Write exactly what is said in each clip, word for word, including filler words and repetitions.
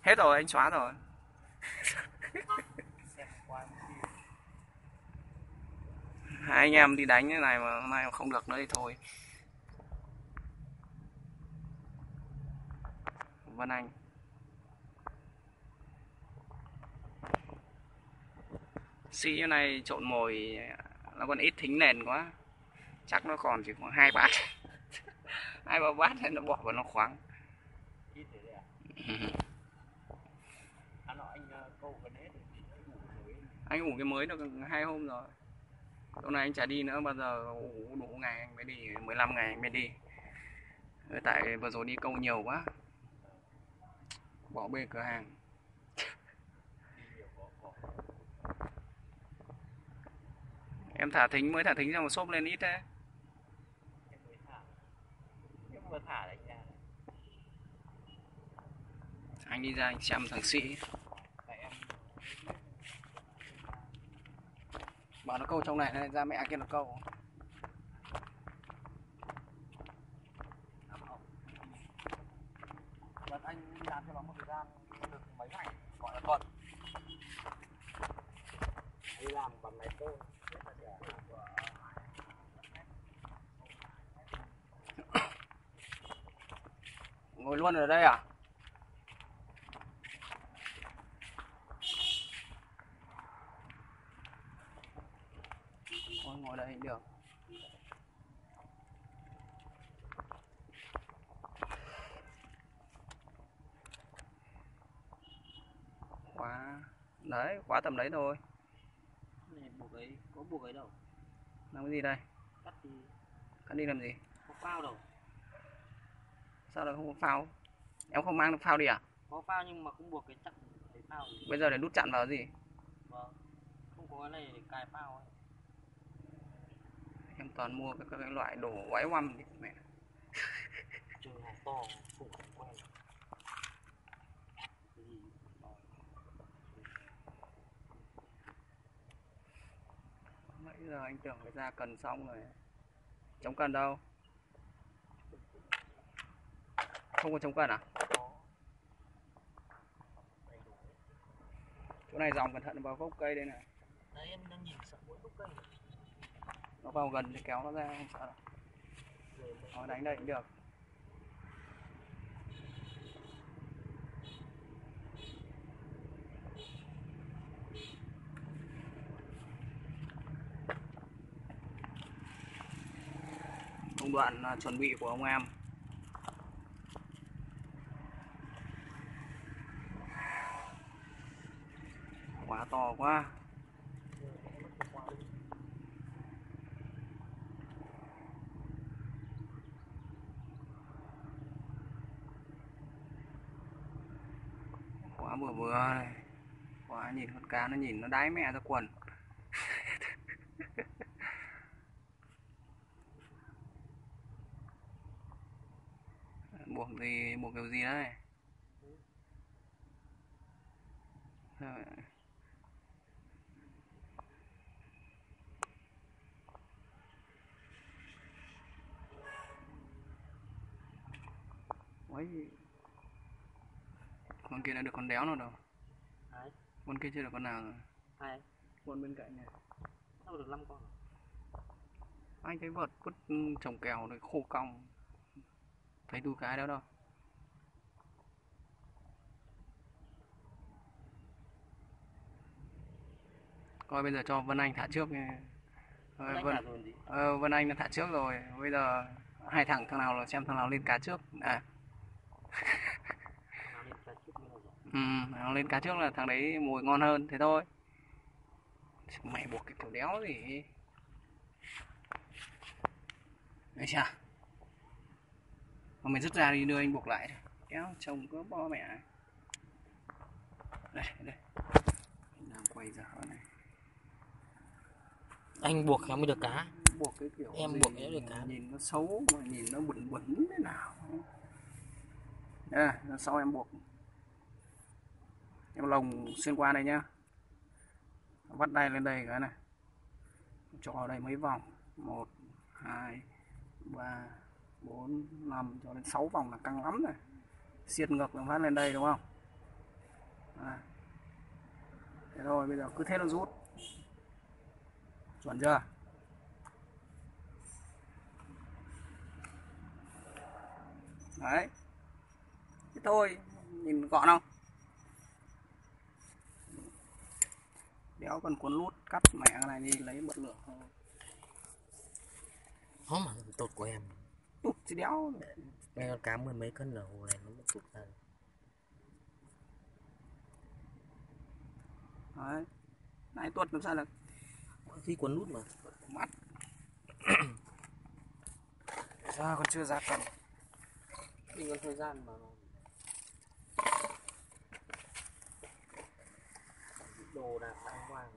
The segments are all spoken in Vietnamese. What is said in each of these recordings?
Hết rồi, anh xóa rồi. Hai anh em đi đánh cái này mà hôm nay mà không được nữa thì thôi. Vân Anh. Sĩ cái này trộn mồi nó còn ít thính nền quá. Chắc nó còn chỉ khoảng hai bát. Hai ba bát nên nó bỏ vào nó khoáng. Ít thế đấy à? Anh nói anh câu gần hết rồi. Anh ngủ cái mới được hai hôm rồi. Hôm nay anh chả đi nữa, bao giờ ngủ đủ ngày anh mới đi, mười lăm ngày anh mới đi. Tại vừa rồi đi câu nhiều quá. Bỏ bê cửa hàng. Em thả thính, mới thả thính xong mà xốp lên ít thế. Em mới thả. Em vừa thả đấy nha. Anh đi ra anh xem thằng Sĩ. Tại em Bảo nó câu trong này ra mẹ kia nó câu. Đợt anh đi làm cho nó một thời gian được mấy ngày, gọi là tuần. Đi làm bằng máy phone. Ngồi luôn ở đây à? Thôi ngồi đây cũng được. Quá. Đấy, quá tầm đấy thôi. Này buộc ấy, có buộc ấy đâu. Làm cái gì đây? Cắt đi. Cắt đi làm gì? Có phao đâu. Sao lại không có phao? Em không mang được phao đi à? Có phao nhưng mà không buộc cái chặn cái phao gì. Bây giờ để đút chặn vào gì? Vâng. Không có cái này để cài phao ấy. Em toàn mua các, các loại đồ quái oăm đi mẹ. Chơi hàng to không không quen. Cái gì to. Nãy giờ anh tưởng phải ra cần xong rồi. Chống cần đâu? Không có chống cần à? Chỗ này dòng cẩn thận vào gốc cây đây này. Đấy em đang nhìn sợ mỗi gốc cây. Nó vào gần thì kéo nó ra không sợ đâu. Nó đánh đây cũng được. Công đoạn chuẩn bị của ông em. Quá to quá. Quá vừa vừa này. Quá nhìn con cá nó nhìn nó đái mẹ ra quần. Buộc gì, buộc kiểu gì đấy? Rồi. Ôi. Con kia đã được con đéo nào đâu. Đấy. Con kia chưa được con nào rồi. Ai? Con bên cạnh này. Sao được năm con? Anh thấy vợt vứt trồng kèo rồi khô cong. Thấy đu cái đó đâu. Coi bây giờ cho Vân Anh thả trước nha. Vân, Vân, ờ, Vân Anh đã thả trước rồi. Bây giờ hai thằng thằng nào là xem thằng nào lên cá trước. À. Ừ, nó lên cá trước là thằng đấy mồi ngon hơn, thế thôi. Mày buộc cái kiểu đéo gì. Đấy chà. Mà mày rút ra đi đưa anh buộc lại. Kéo trông có bo mẹ này. Đây, đây. Anh đang quay giờ này. Anh buộc nó mới được cá. Buộc cái kiểu em gì buộc nó được cá. Nhìn nó xấu mà nhìn nó bẩn bẩn thế nào. Đây, sau em buộc. Em lồng xuyên qua đây nhá. Vắt đây lên đây cái này. Cho vào đây mấy vòng. một, hai, ba, bốn, năm cho đến sáu vòng là căng lắm rồi. Xiết ngược nó phát lên đây đúng không? À. Thế rồi bây giờ cứ thế nó rút. Chuẩn chưa? Đấy. Thế thôi, nhìn gọn không? Đéo cần cuốn nút, cắt mẹ cái này đi lấy bật lửa thôi. Không mà tụt của em. Tụt chứ đéo. Nghe con cá mười mấy cân ở hồ này nó mới tụt ra. Đấy. Này tuột làm sao được? Khi cuốn nút mà. Mắt. Sao còn chưa ra cần? Đi còn thời gian mà. Đồ đạc đàng hoàng.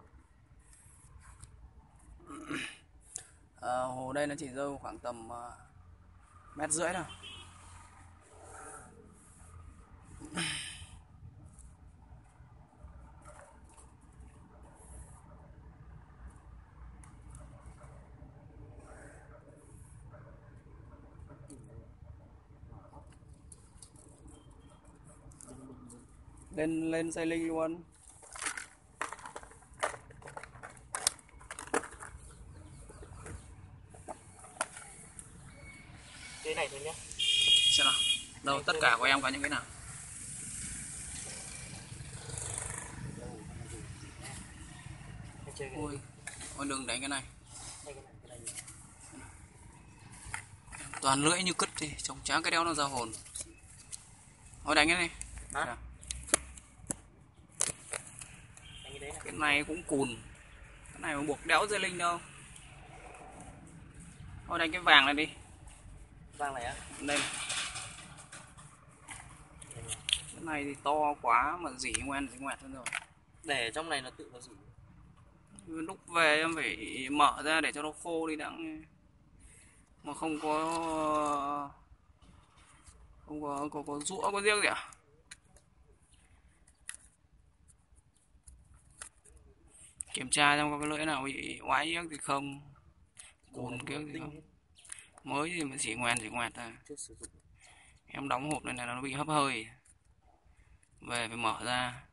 À, hồ đây nó chỉ rơi khoảng tầm uh, mét rưỡi thôi. Lên lên dây linh luôn. Cái này thôi nhé. Xem nào. Đâu tất cả của em có những cái nào? Ôi, ôi đừng đánh cái này. Toàn lưỡi như cứt thì trông chán cái đéo nó ra hồn. Thôi đánh cái này. Hả? Cái này cũng cùn. Cái này mà buộc đéo dây linh đâu. Thôi đánh cái vàng này đi. Vàng này á? Đây. Cái này thì to quá mà dỉ ngoan dỉ ngoẹt hơn rồi. Để trong này nó tự nó dỉ. Lúc về em phải mở ra để cho nó khô đi đã. Mà không có không có có có rũa có riêng gì à? Kiểm tra xem có cái lưỡi nào bị oái yếc thì không, cùn kiếc thì không. Mới thì mà chỉ ngoan chỉ ngoẹt à. Em đóng hộp này là nó bị hấp hơi. Về phải mở ra.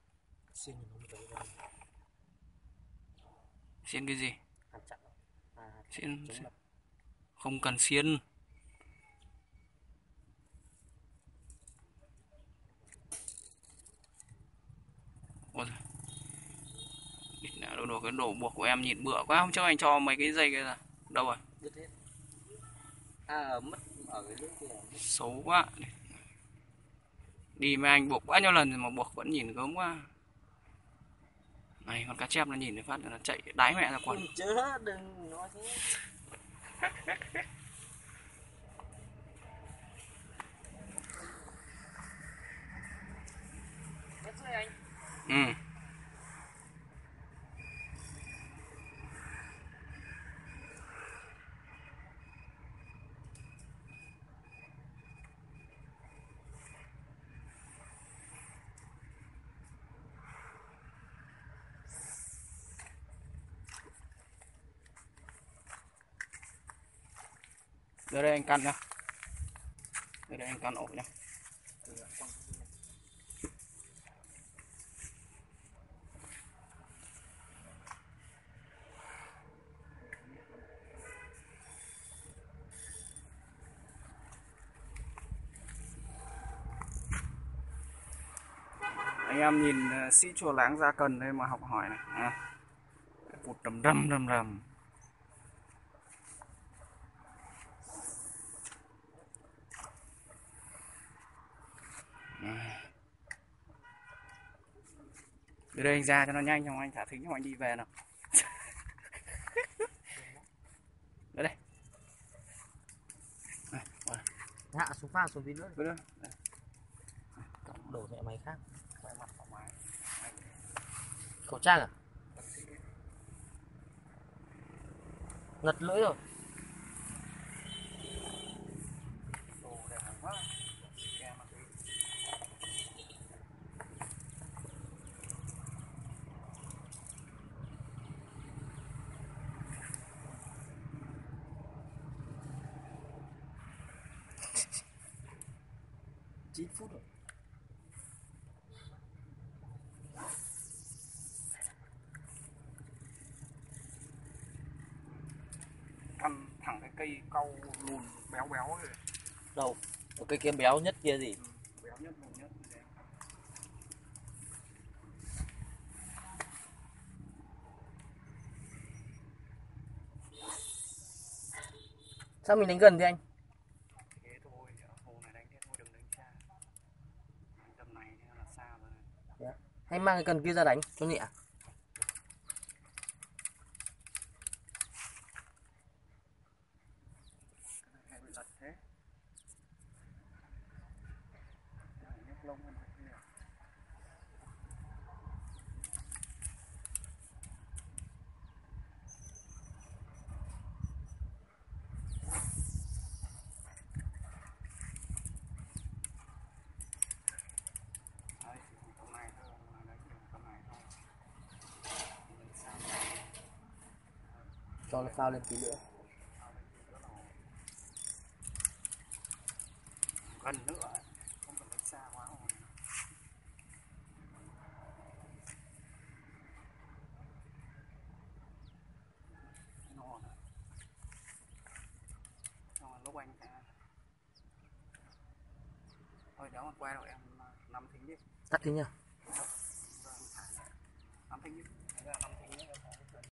Xiên cái gì? Xiên không cần xiên. Ôi giời. Đồ, đồ cái đồ buộc của em nhìn bựa quá, không cho anh cho mấy cái dây kia ra. Đâu rồi? À, mất ở cái lưỡi kia. Xấu quá. Đi với anh buộc bao nhiêu lần rồi mà buộc vẫn nhìn gớm quá. Này con cá chép nó nhìn thấy phát là nó chạy đái mẹ ra quần. Chứ đừng nói thế. Ừ. Đưa đây anh căn nhá. Đưa đây anh căn ổ nhá. Anh em nhìn uh, sĩ chùa Láng Gia Cần đây mà học hỏi này. À. Vụt rầm rầm rầm rầm. Đưa đây anh ra cho nó nhanh, xong anh thả thính xong anh đi về nào. Đưa đây. Hạ xuống pha xuống tí nữa. Đưa đây. Đổ mẹ máy khác. Khẩu trang à? Ngật lưỡi rồi. chín phút rồi. cây cau lùn béo béo rồi. Đâu? Một cây kia béo nhất kia gì? Ừ, béo nhất lùn nhất. Sao mình đánh gần thế anh? Thế thôi, hồ này đánh thế thôi, đừng đánh xa. Đánh tầm này là xa rồi. Yeah. Hay mang cái cần kia ra đánh cho nhẹ. Hay bị lật thế. Nhấc lông hơn thế. Cho nó phao lên tí nữa. Gần nữa, không cần đánh xa quá rồi. Ngon à. Xong rồi lúc anh sẽ... Thôi nếu mà quay rồi em nắm thính đi. Tắt đi nha. Nắm thính đi. Nắm thính đi.